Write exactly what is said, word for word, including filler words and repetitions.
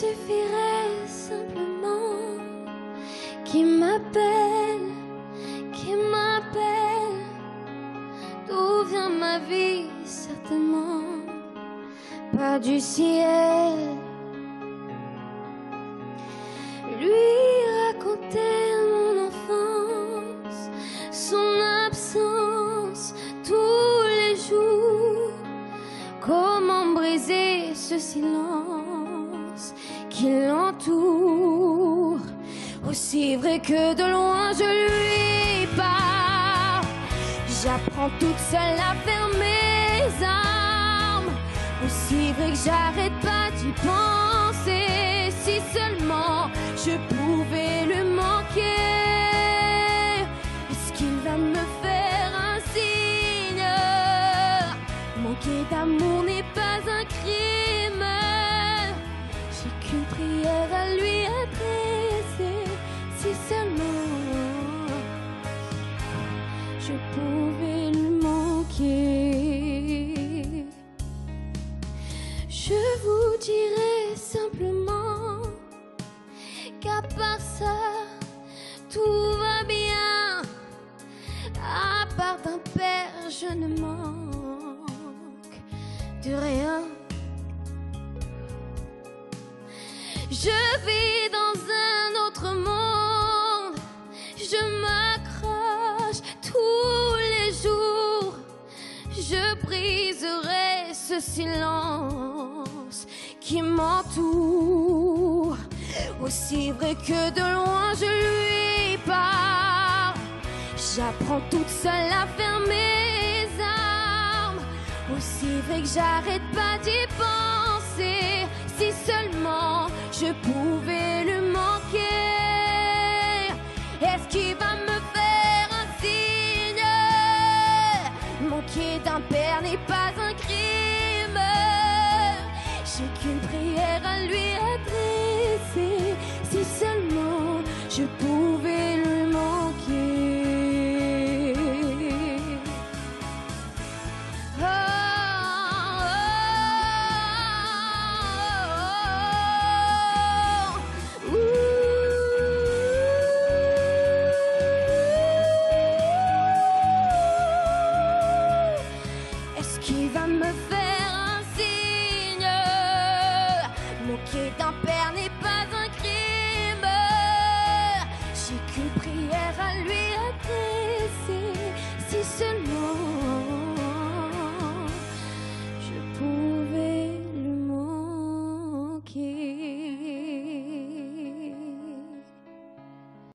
suffirait simplement qu'il m'appelle, qu'il m'appelle. D'où vient ma vie? Certainement pas du ciel. Lui raconter mon enfance, son absence tous les jours. Comment briser ce silence qui l'entoure? Aussi vrai que de loin je lui parle, j'apprends toute seule à faire mes armes. Aussi vrai que j'arrête pas d'y penser. Si seulement je pouvais le manquer. Est-ce qu'il va me faire un signe? Manquer d'amour n'est pas un crime. J'ai qu'une prière à lui adresser. Si seulement je pouvais le manquer. Je vous dirai simplement qu'à part ça, tout va bien. À part d'un père, je ne manque de rien. Je vis dans un autre monde. Je m'accroche tous les jours. Je briserai ce silence qui m'entoure. Aussi vrai que de loin je lui parle, j'apprends toute seule à faire mes armes. Aussi vrai que j'arrête pas d'y penser. Si seulement je pouvais le manquer. Est-ce qu'il va me faire un signe? Manquer d'un père n'est pas un crime. J'ai qu'une prière à lui adresser. Si seulement je pouvais le manquer. Oh, oh, oh, oh. Est-ce qu'il va me faire un signe? Manquer d'un père n'est pas un crime. J'ai qu'une prière à lui adresser. Si seulement je pouvais le manquer.